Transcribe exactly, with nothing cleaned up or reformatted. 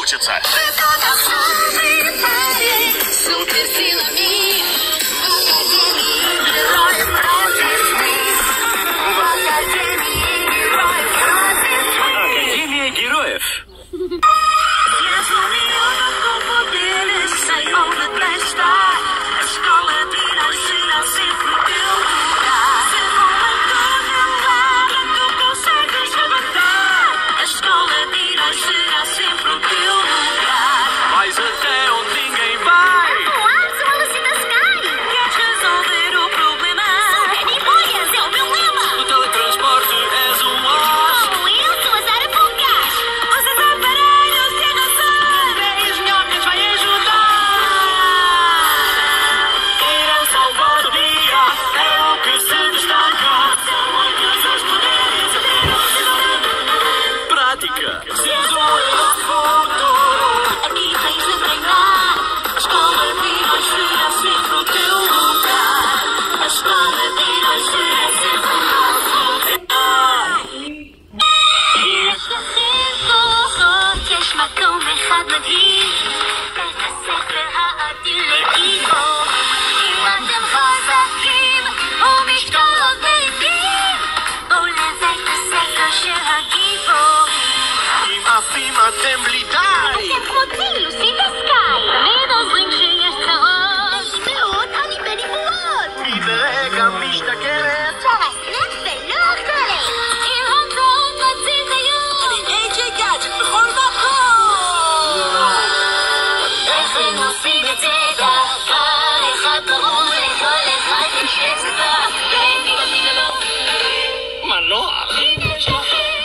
учится. Академия героев. Mas até onde ninguém vai. Voar, sou a Lucy da Sky. Queres resolver o problema? Sou Penny Boias, é o meu lema. O teletransporte és um as. Oh, eu sou a Zarapucas. Os aparelhos de arrasar. E as minhocas vai ajudar. Irão salvar o dia. É o que se destaca. São muitos os poderes. Prática. Seres um herói futuro. Aqui tens de treinar. A escola de heróis será sempre o teu lugar. A escola de heróis será sempre o nosso lugar. יש לחירות, יש מקום אחד מדהים. בית הספר האדיר לגיבור. אם אתם חזקים ומשתוללים, בואו לבית הספר של הגיבורים. אם עפים אתם בלי די. אתם כמו לוסי וסקאי. תמיד עוזרים כשיש צרות. מאוד, אני בני בועות. היא ברגע משתכרת. פרסנט ולא אוכלת. עם המצאות מציל היום. אני איי ג'יי גאדג'ט בכל מקום. איך הם עושים את זה? דבר אחד ברור לכל אחד יש אצבע. אין לי תמיד לא. מנוע. אם יש לכם